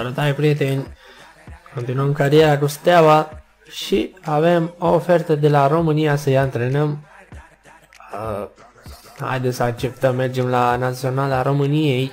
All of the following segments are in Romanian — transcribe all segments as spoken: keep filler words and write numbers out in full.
Salutare prieteni, continuăm cariera cu Steaua și avem o ofertă de la România să-i antrenăm. Uh, haideți să acceptăm, mergem la Naționala României.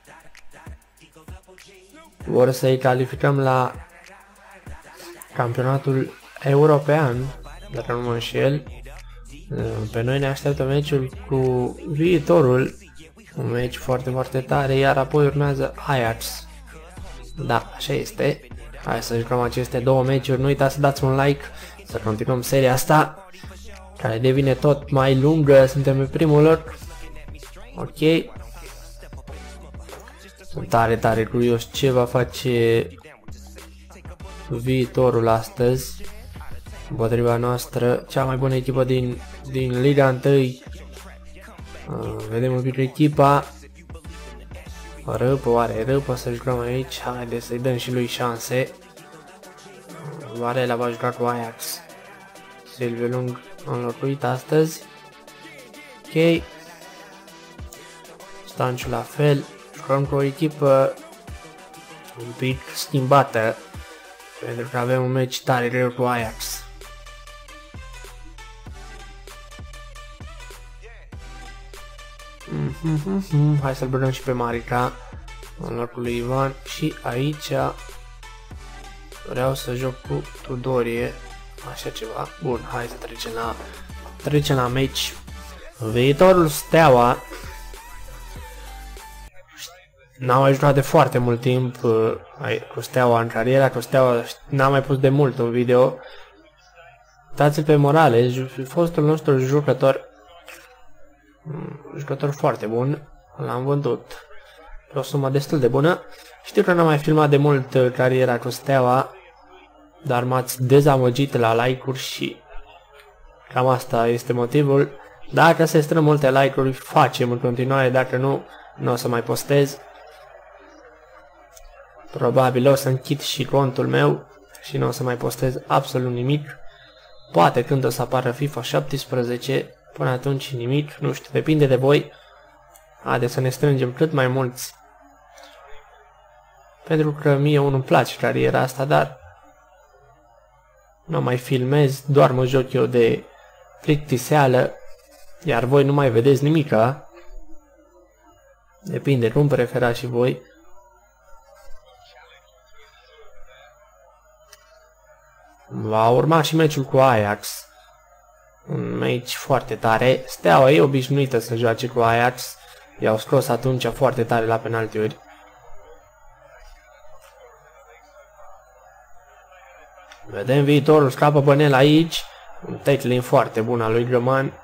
Vor să-i calificăm la campionatul european, dacă nu mă înșel. Uh, pe noi ne așteaptă meciul cu Viitorul, un meci foarte, foarte tare, iar apoi urmează Ajax. Da, așa este. Hai să jucăm aceste două meciuri. Nu uitați să dați un like, să continuăm seria asta, care devine tot mai lungă. Suntem pe primul loc. Ok. Sunt tare, tare curios ce va face Viitorul astăzi împotriva noastră, cea mai bună echipă din, din Liga unu. Uh, vedem un pic echipa. Răpă, oare răpă să jucăm aici? Haide să-i dăm și lui șanse. Varela va juca cu Ajax. Silviu Lung înlocuit astăzi. Ok. Stanciu la fel. Jucăm cu o echipă un pic schimbată, pentru că avem un meci tare greu cu Ajax. Mm-hmm. Hai să-l băgăm și pe Marica în locul lui Ivan. Și aici vreau să joc cu Tudorie, așa ceva. Bun, hai să trecem la trecem la meci. Viitorul Steaua n-am mai jucat de foarte mult timp uh, cu Steaua în cariera, cu Steaua n-am mai pus de mult un video. Uitați-l pe Morales, fostul nostru jucător, jucător foarte bun, l-am vândut pe o sumă destul de bună. Știu că n-am mai filmat de mult cariera cu Steaua, dar m-ați dezamăgit la like-uri și cam asta este motivul. Dacă se strâng multe like-uri, facem în continuare, dacă nu, nu o să mai postez. Probabil o să închid și contul meu și nu o să mai postez absolut nimic. Poate când o să apară FIFA șaptesprezece, până atunci nimic, nu știu, depinde de voi. Haideți să ne strângem cât mai mulți, pentru că mie unul îmi place cariera asta, dar nu mai filmez, doar mă joc eu de plictiseală, iar voi nu mai vedeți nimica. Depinde cum preferați și voi. Va urma și meciul cu Ajax, un meci foarte tare. Steaua e obișnuită să joace cu Ajax, i-au scos atunci foarte tare la penaltiuri. Vedem Viitorul, scapă Bănel aici, un tackling foarte bun al lui Grăman.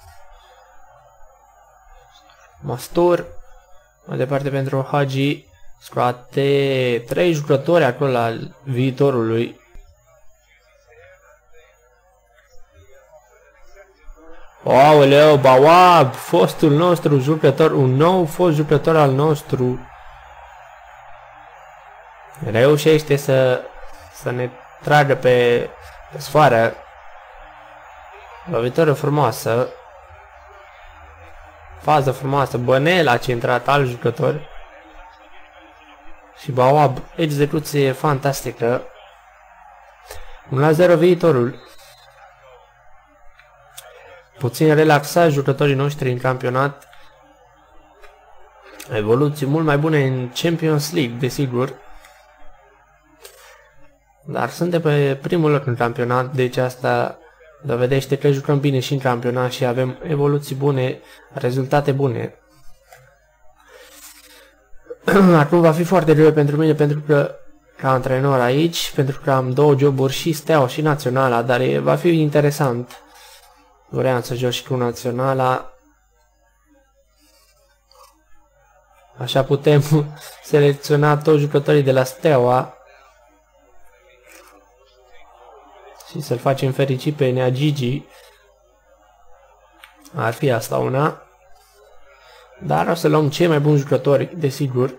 Mastur, mai departe pentru Hagi, scoate trei jucători acolo al Viitorului. Aoleu, Bawab, fostul nostru jucător, un nou fost jucător al nostru, reușește să, să ne tragă pe, pe sfoară. Lovitură frumoasă, fază frumoasă, Bănel a centrat alt jucător și Bawab, execuție fantastică. unu la zero Viitorul. Puțin relaxat jucătorii noștri în campionat. Evoluții mult mai bune în Champions League, desigur. Dar suntem pe primul loc în campionat, deci asta dovedește că jucăm bine și în campionat și avem evoluții bune, rezultate bune. Acum va fi foarte greu pentru mine, pentru că ca antrenor aici, pentru că am două joburi, și Steaua și Naționala, dar e, va fi interesant. Vreau să joc și cu Naționala. Așa putem selecționa toți jucătorii de la Steaua și să-l facem fericit pe Nea Gigi. Ar fi asta una. Dar o să luăm cei mai buni jucători, desigur.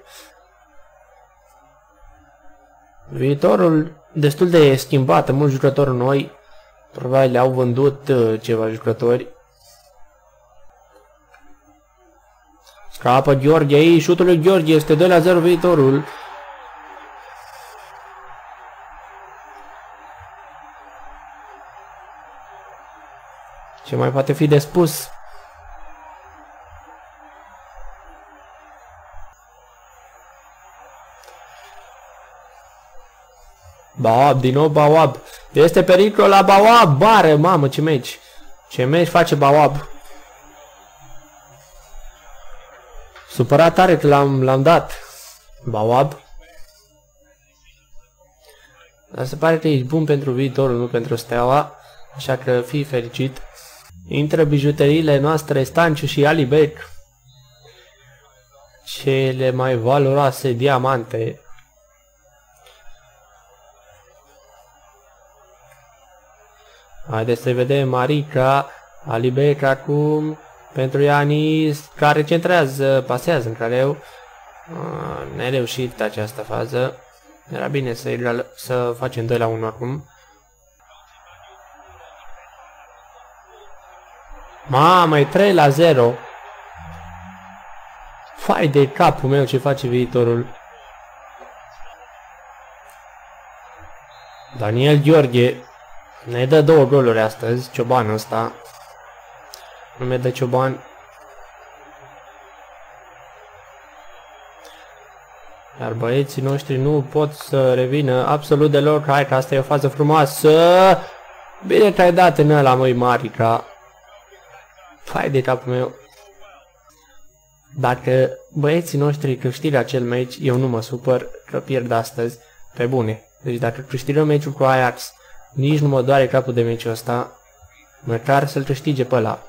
Viitorul destul de schimbat, mulți jucători noi. Probabil au vândut uh, ceva jucători. Scapă Gheorghe aici, șutul lui Gheorghe, este doi la zero Viitorul. Ce mai poate fi de spus? Bawab, din nou Bawab. Este pericol la Bawab. Bare, mamă, ce meci. Ce meci face Bawab. Supărat tare că l-am dat. Bawab. Dar se pare că ești bun pentru viitorul, nu pentru Steaua. Așa că fii fericit. Intră bijuteriile noastre Stanciu și Alibek. Cele mai valoroase diamante. Haideți să vedem Marica. Alibek acum pentru Ianis, care centrează, pasează în careu. Nereușit această fază. Era bine să, egal, să facem doi la unu acum. Mamă, e trei la zero. Fai de capul meu ce face viitorul. Daniel Gheorghe ne dă două goluri astăzi, Ciobanul ăsta. Nume de Cioban. Iar băieții noștri nu pot să revină absolut deloc. Hai că asta e o fază frumoasă. Bine că ai dat în ăla, măi, Marica. Hai de capul meu. Dacă băieții noștri câștigă acel meci, eu nu mă supăr că pierd astăzi. Pe bune. Deci dacă câștigăm meciul cu Ajax, nici nu mă doare capul de meciul ăsta. Măcar să-l câștige pe ăla.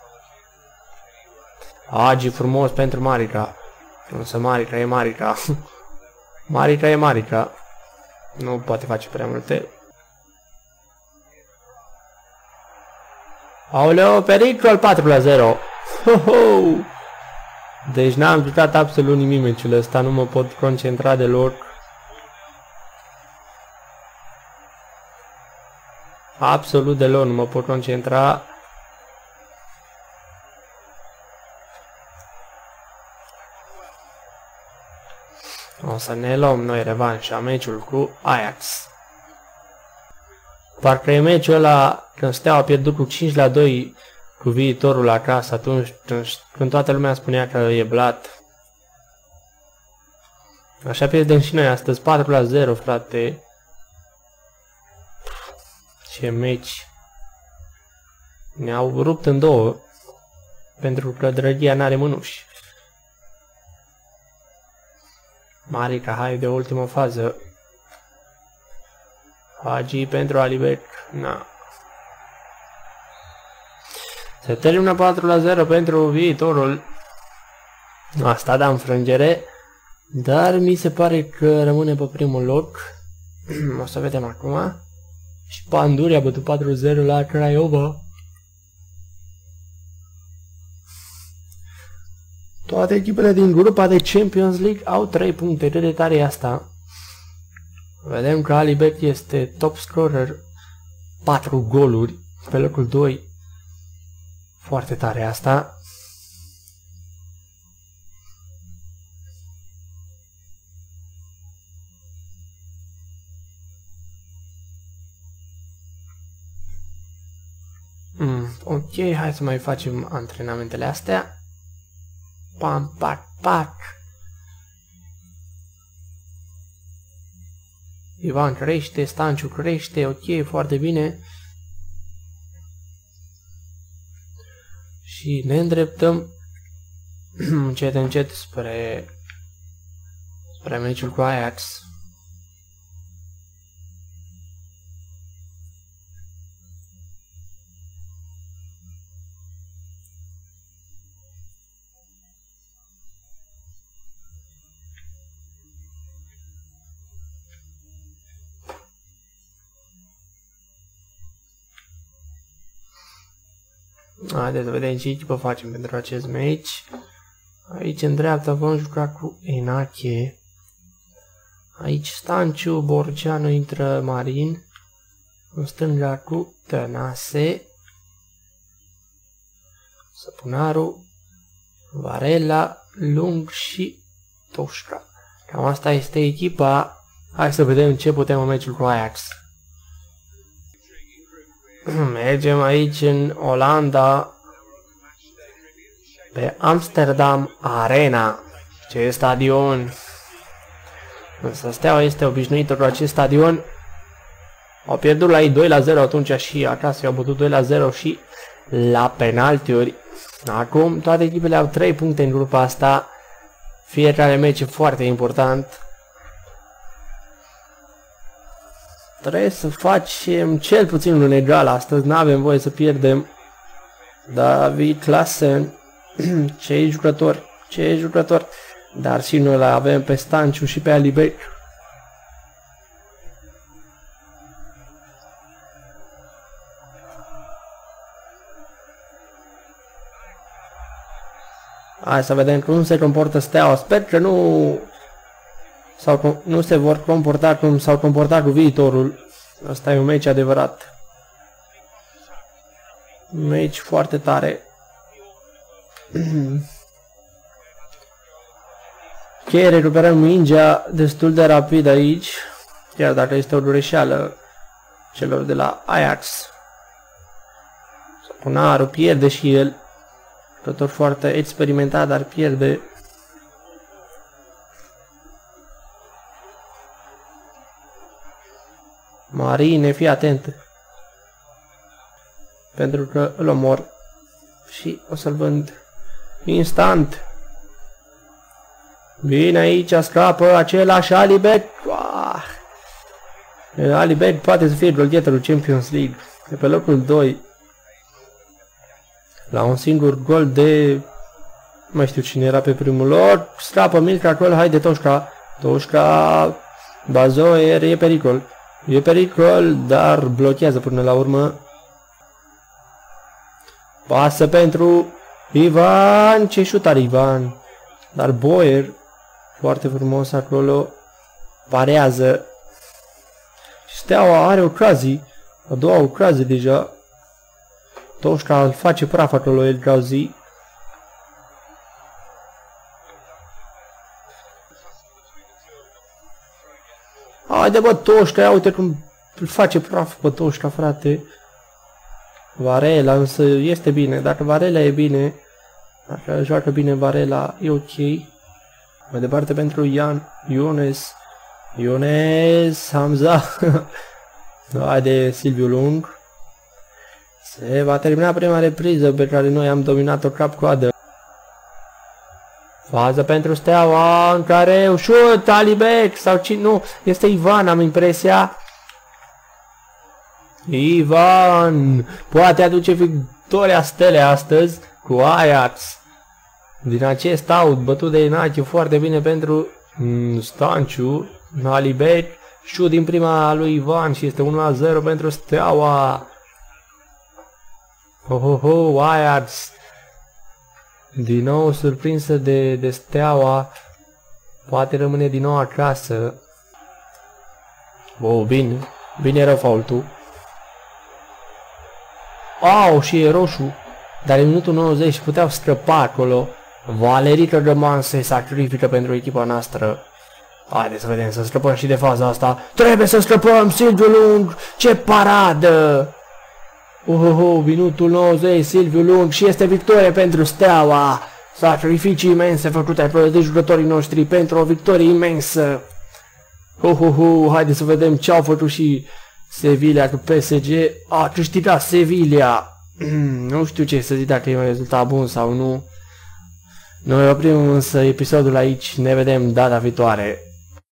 Agi frumos pentru Marica. Însă Marica e Marica. Marica e Marica. Nu poate face prea multe. Aoleo, pericol, patru la zero. Ho, ho. Deci n-am jucat absolut nimic meciul ăsta. Nu mă pot concentra deloc. Absolut deloc nu mă pot concentra. O să ne luăm noi revanșa, meciul cu Ajax. Parcă e meciul ăla când Steaua a pierdut cu cinci la doi cu viitorul acasă, atunci când toată lumea spunea că e blat. Așa pierdem și noi astăzi, patru la zero, frate. Ce meci. Ne-au rupt în două, pentru că Drăghia n-are mânuși. Marica, hai de ultimă fază. Hagi pentru Alibek. Na. Se termină patru la zero pentru viitorul. Asta da înfrângere. Dar mi se pare că rămâne pe primul loc. O să vedem acum. Și Panduri a bătut patru zero la Craiova. Toate echipele din grupa de Champions League au trei puncte. Cât de tare e asta? Vedem că Alibek este top scorer. patru goluri pe locul doi. Foarte tare asta. Mm, ok, hai să mai facem antrenamentele astea. Pam, pac, pac. Ivan crește, Stanciu crește, ok, foarte bine. Și ne îndreptăm încet, încet spre, spre meciul cu Ajax. Haideți să vedem ce echipă facem pentru acest meci. Aici în dreapta vom juca cu Enache. Aici Stanciu, Borgeanu, intră Marin. În stânga cu Tănase. Săpunaru, Varela, Lung și Toșca. Cam asta este echipa. Hai să vedem ce putem în meciul cu Ajax. Mergem aici în Olanda, pe Amsterdam Arena. Ce stadion! Însă Steaua este obișnuită cu acest stadion. Au pierdut la ei doi la zero atunci și acasă i-au bătut doi la zero și la penaltiuri. Acum toate echipele au trei puncte în grupa asta. Fiecare meci e foarte important. Trebuie să facem cel puțin un egal astăzi. Nu avem voie să pierdem. David Klassen. Ce jucător, ce jucător. Dar și noi la avem pe Stanciu și pe Alibek. Hai să vedem cum se comportă Steaua. Sper că nu, sau nu se vor comporta cum s-au comportat cu Viitorul. Asta e un meci adevărat. Un meci foarte tare. Ok, recuperăm mingea destul de rapid aici. Chiar dacă este o greșeală celor de la Ajax. Sapunaru pierde și el. Jucător foarte experimentat, dar pierde. Marine, fii atent. Pentru că îl omor. Și o să-l vând instant. Bine, aici scapă același Alibek. Alibek poate să fie golgheterul Champions League. De pe locul doi. La un singur gol de... Nu mai știu cine era pe primul loc. Scapă Milka acolo, haide Toșca. Toșca... Bazoer, e pericol. E pericol, dar blochează până la urmă. Pasă pentru Ivan. Ce șut are Ivan. Dar Boyer, foarte frumos acolo, parează. Steaua are ocazii. A doua ocazie deja. Toșca îl face praf acolo, El Gauzi. Haide bă Toșca, ia uite cum îl face praf pe Toșca, frate. Varela însă este bine, dacă Varela e bine, dacă joacă bine Varela, e ok. Mai departe pentru Ian, Iones, Iones, Hamza. Haide Silviu Lung. Se va termina prima repriză pe care noi am dominat-o cap-coadă. Fază pentru Steaua în care șut Alibek sau cine, nu, este Ivan, am impresia. Ivan poate aduce victoria Stelei astăzi cu Ajax. Din acest out bătut de Inache foarte bine pentru mm, Stanciu, Alibek, șut din prima lui Ivan și este unu la zero pentru Steaua. Ho, ho, ho, Ajax. Din nou surprinsă de, de Steaua. Poate rămâne din nou acasă. Oh, bine. Bine era faultul. Au, și e roșu. Dar în minutul nouăzeci puteau scăpa acolo. Valerica Găman se sacrifică pentru echipa noastră. Haideți să vedem, să scăpăm și de faza asta. Trebuie să scăpăm, Silviu Lung. Ce paradă! Oh, oh, oh, minutul nouăzeci, Silviu Lung și este victorie pentru Steaua. Sacrificii imense făcute de jucătorii noștri pentru o victorie imensă. Oh, oh, oh, haideți să vedem ce au făcut și Sevilla cu P S G. A câștigat Sevilla. Nu știu ce să zic, dacă e un rezultat bun sau nu. Noi oprim însă episodul aici, ne vedem data viitoare.